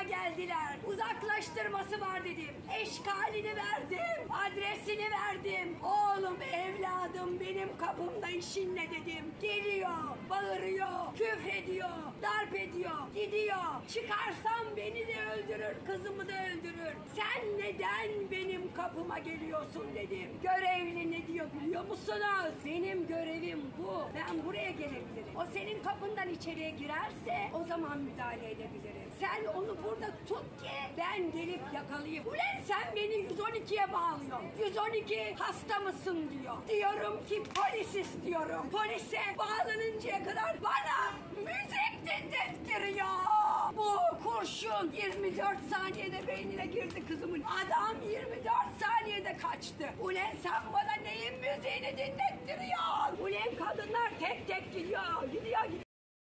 kapıma geldiler. Uzaklaştırması var dedim. Eşkalini verdim. Adresini verdim. Oğlum, evladım, benim kapımda işin ne dedim. Geliyor, bağırıyor, küfrediyor, darp ediyor, gidiyor. Çıkarsam beni de öldürür, kızımı da öldürür. Sen neden benim kapıma geliyorsun dedim. Görevli ne diyor biliyor musunuz? Benim görevim bu. Ben buraya gelebilirim. O senin kapından içeriye girerse o zaman müdahale edebilirim. Sen onu burada tut ki ben gelip yakalayayım. Ulan sen beni 112'ye bağlıyorsun. 112 hasta mısın diyor. Diyorum ki polis istiyorum. Polise bağlanıncaya kadar bana müzik dinlettiriyor. Bu kurşun 24 saniyede beynine girdi kızımın. Adam 24 saniyede kaçtı. Ulan sen bana neyin müziğini dinlettiriyorsun? Ulan kadınlar tek tek gidiyor. Gidiyor.